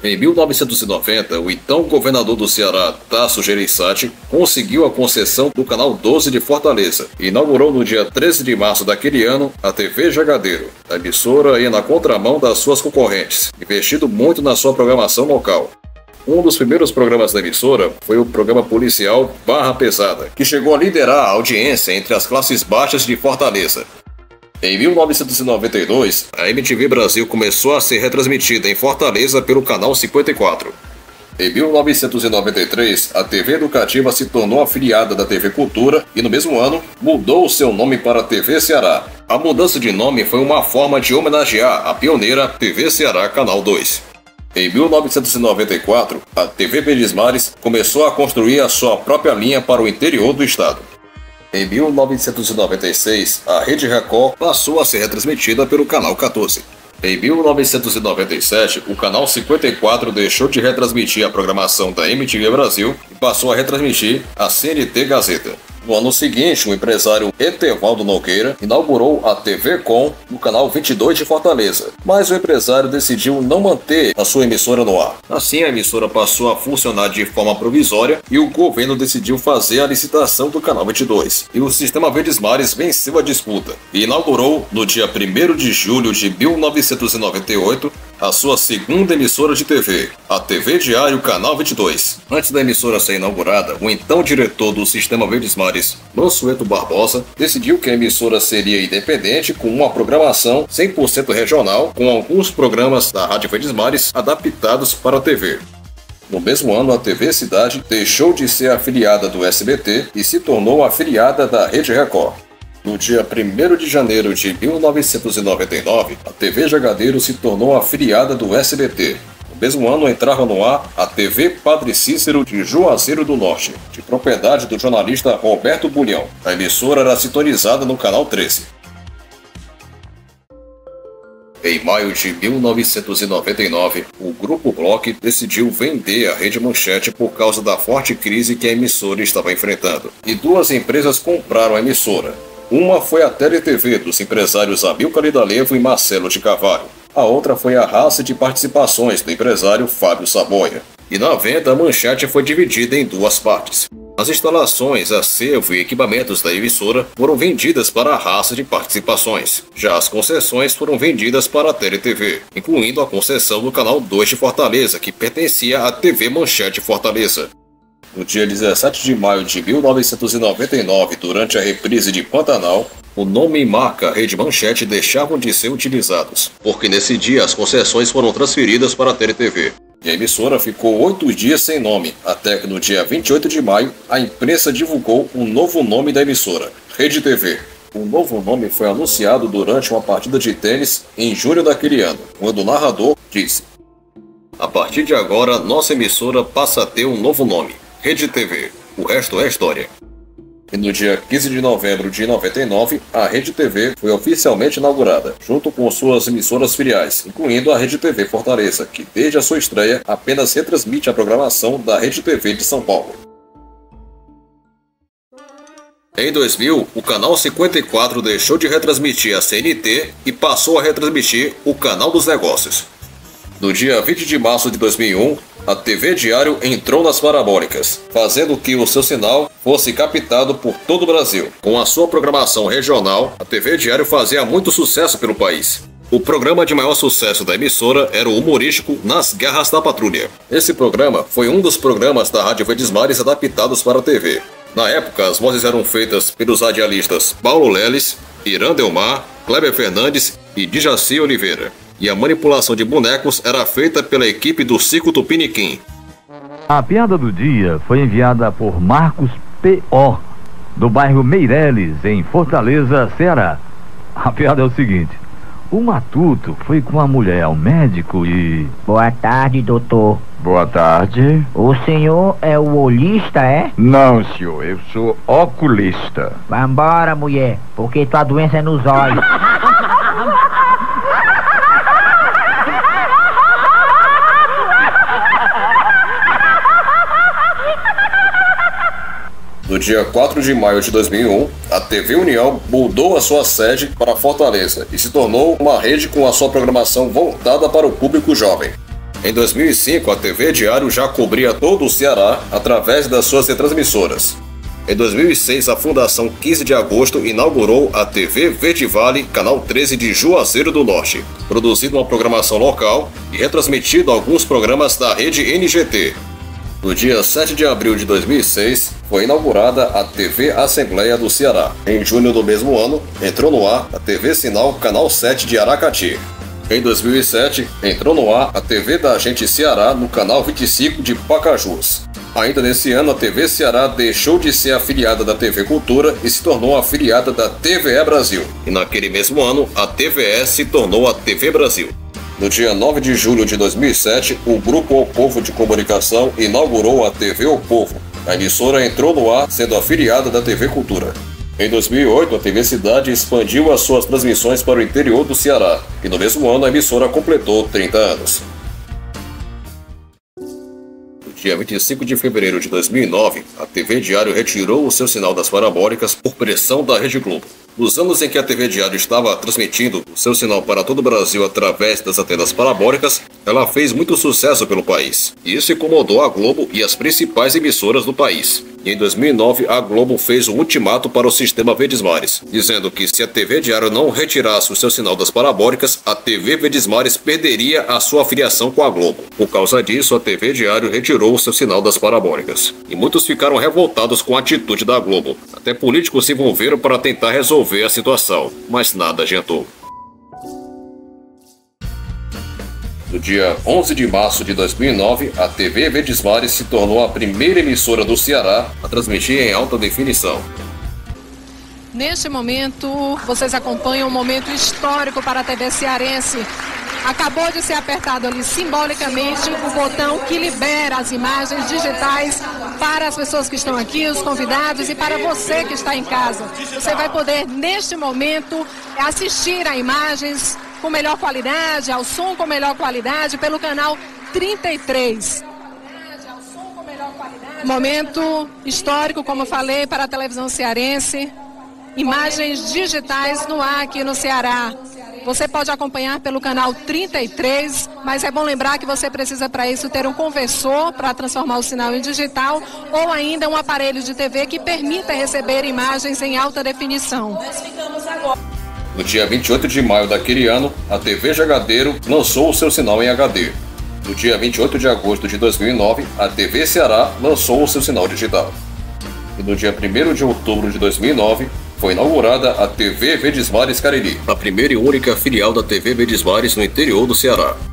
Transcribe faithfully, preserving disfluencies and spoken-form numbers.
Em mil novecentos e noventa, o então governador do Ceará, Tasso Gereissati, conseguiu a concessão do Canal doze de Fortaleza e inaugurou no dia treze de março daquele ano a T V Jagadeiro. A emissora ia na contramão das suas concorrentes, investindo muito na sua programação local. Um dos primeiros programas da emissora foi o programa policial Barra Pesada, que chegou a liderar a audiência entre as classes baixas de Fortaleza. Em mil novecentos e noventa e dois, a M T V Brasil começou a ser retransmitida em Fortaleza pelo canal cinquenta e quatro. Em mil novecentos e noventa e três, a T V Educativa se tornou afiliada da T V Cultura e, no mesmo ano, mudou o seu nome para T V Ceará. A mudança de nome foi uma forma de homenagear a pioneira T V Ceará Canal dois. Em mil novecentos e noventa e quatro, a T V Verdes começou a construir a sua própria linha para o interior do estado. Em mil novecentos e noventa e seis, a Rede Record passou a ser retransmitida pelo canal quatorze. Em mil novecentos e noventa e sete, o canal cinquenta e quatro deixou de retransmitir a programação da M T V Brasil e passou a retransmitir a C N T Gazeta. No ano seguinte, o empresário Etevaldo Nogueira inaugurou a T V Com no canal vinte e dois de Fortaleza, mas o empresário decidiu não manter a sua emissora no ar. Assim, a emissora passou a funcionar de forma provisória e o governo decidiu fazer a licitação do canal vinte e dois. E o Sistema Verdes Mares venceu a disputa e inaugurou, no dia primeiro de julho de mil novecentos e noventa e oito, a sua segunda emissora de T V, a T V Diário Canal vinte e dois. Antes da emissora ser inaugurada, o então diretor do Sistema Verdes Mares, Mansueto Barbosa, decidiu que a emissora seria independente, com uma programação cem por cento regional, com alguns programas da Rádio Verdes Mares adaptados para a T V. No mesmo ano, a T V Cidade deixou de ser afiliada do S B T e se tornou afiliada da Rede Record. No dia primeiro de janeiro de mil novecentos e noventa e nove, a T V Jagadeiro se tornou afiliada do S B T. No mesmo ano entrava no ar a T V Padre Cícero de Juazeiro do Norte, de propriedade do jornalista Roberto Bulhão. A emissora era sintonizada no canal treze. Em maio de mil novecentos e noventa e nove, o Grupo Bloch decidiu vender a Rede Manchete por causa da forte crise que a emissora estava enfrentando. E duas empresas compraram a emissora. Uma foi a Tele T V, dos empresários Amilcar Lidalevo e Marcelo de Carvalho. A outra foi a Raça de Participações, do empresário Fábio Saboia. E na venda, a Manchete foi dividida em duas partes. As instalações, acervo e equipamentos da emissora foram vendidas para a Raça de Participações. Já as concessões foram vendidas para a Tele T V, incluindo a concessão do Canal dois de Fortaleza, que pertencia à T V Manchete Fortaleza. No dia dezessete de maio de mil novecentos e noventa e nove, durante a reprise de Pantanal, o nome e marca Rede Manchete deixavam de ser utilizados, porque nesse dia as concessões foram transferidas para a Tele T V. E a emissora ficou oito dias sem nome, até que no dia vinte e oito de maio, a imprensa divulgou o novo nome da emissora, Rede T V. O novo nome foi anunciado durante uma partida de tênis em julho daquele ano, quando o narrador disse: "A partir de agora, nossa emissora passa a ter um novo nome, Rede T V. O resto é história." E no dia quinze de novembro de noventa e nove, a Rede T V foi oficialmente inaugurada, junto com suas emissoras filiais, incluindo a Rede T V Fortaleza, que desde a sua estreia apenas retransmite a programação da Rede T V de São Paulo. Em dois mil, o canal cinquenta e quatro deixou de retransmitir a C N T e passou a retransmitir o Canal dos Negócios. No dia vinte de março de dois mil e um, a T V Diário entrou nas parabólicas, fazendo que o seu sinal fosse captado por todo o Brasil. Com a sua programação regional, a T V Diário fazia muito sucesso pelo país. O programa de maior sucesso da emissora era o humorístico Nas Garras da Patrulha. Esse programa foi um dos programas da Rádio Verdes Mares adaptados para a T V. Na época, as vozes eram feitas pelos radialistas Paulo Leles, Irã Delmar, Kleber Fernandes e Dijaci Oliveira. E a manipulação de bonecos era feita pela equipe do Circo Tupiniquim. A piada do dia foi enviada por Marcos P O, do bairro Meireles, em Fortaleza, Ceará. A piada é o seguinte: o matuto foi com a mulher ao médico e... Boa tarde, doutor. Boa tarde. O senhor é o olista, é? Não, senhor, eu sou oculista. Vambora, mulher, porque tua doença é nos olhos. No dia quatro de maio de dois mil e um, a T V União mudou a sua sede para Fortaleza e se tornou uma rede com a sua programação voltada para o público jovem. Em dois mil e cinco, a T V Diário já cobria todo o Ceará através das suas retransmissoras. Em dois mil e seis, a Fundação quinze de agosto inaugurou a T V Verde Vale, canal treze de Juazeiro do Norte, produzindo uma programação local e retransmitindo alguns programas da rede N G T. No dia sete de abril de dois mil e seis, foi inaugurada a T V Assembleia do Ceará. Em junho do mesmo ano, entrou no ar a T V Sinal Canal sete de Aracati. Em dois mil e sete, entrou no ar a T V da Gente Ceará no Canal vinte e cinco de Pacajus. Ainda nesse ano, a T V Ceará deixou de ser afiliada da T V Cultura e se tornou afiliada da T V E Brasil. E naquele mesmo ano, a T V E se tornou a T V Brasil. No dia nove de julho de dois mil e sete, o Grupo O Povo de Comunicação inaugurou a T V O Povo. A emissora entrou no ar sendo afiliada da T V Cultura. Em dois mil e oito, a T V Cidade expandiu as suas transmissões para o interior do Ceará. E no mesmo ano, a emissora completou trinta anos. No dia vinte e cinco de fevereiro de dois mil e nove, a T V Diário retirou o seu sinal das parabólicas por pressão da Rede Globo. Nos anos em que a T V Diário estava transmitindo o seu sinal para todo o Brasil através das antenas parabólicas, ela fez muito sucesso pelo país. E isso incomodou a Globo e as principais emissoras do país. E em dois mil e nove, a Globo fez um ultimato para o sistema Verdesmares, dizendo que se a T V Diário não retirasse o seu sinal das parabólicas, a T V Verdesmares perderia a sua afiliação com a Globo. Por causa disso, a T V Diário retirou o seu sinal das parabólicas. E muitos ficaram revoltados com a atitude da Globo. Até políticos se envolveram para tentar resolver a situação, mas nada adiantou. No dia onze de março de dois mil e nove, a T V Verdesmares se tornou a primeira emissora do Ceará a transmitir em alta definição. Neste momento, vocês acompanham um momento histórico para a T V cearense. Acabou de ser apertado ali simbolicamente o botão que libera as imagens digitais para as pessoas que estão aqui, os convidados, e para você que está em casa. Você vai poder, neste momento, assistir a imagens com melhor qualidade, ao som com melhor qualidade, pelo canal trinta e três. Momento histórico, como eu falei, para a televisão cearense. Imagens digitais no ar aqui no Ceará. Você pode acompanhar pelo canal trinta e três, mas é bom lembrar que você precisa para isso ter um conversor para transformar o sinal em digital ou ainda um aparelho de T V que permita receber imagens em alta definição. No dia vinte e oito de maio daquele ano, a T V Jagadeiro lançou o seu sinal em H D. No dia vinte e oito de agosto de dois mil e nove, a T V Ceará lançou o seu sinal digital. E no dia primeiro de outubro de dois mil e nove, foi inaugurada a T V Verdesmares Cariri, a primeira e única filial da T V Verdesmares no interior do Ceará.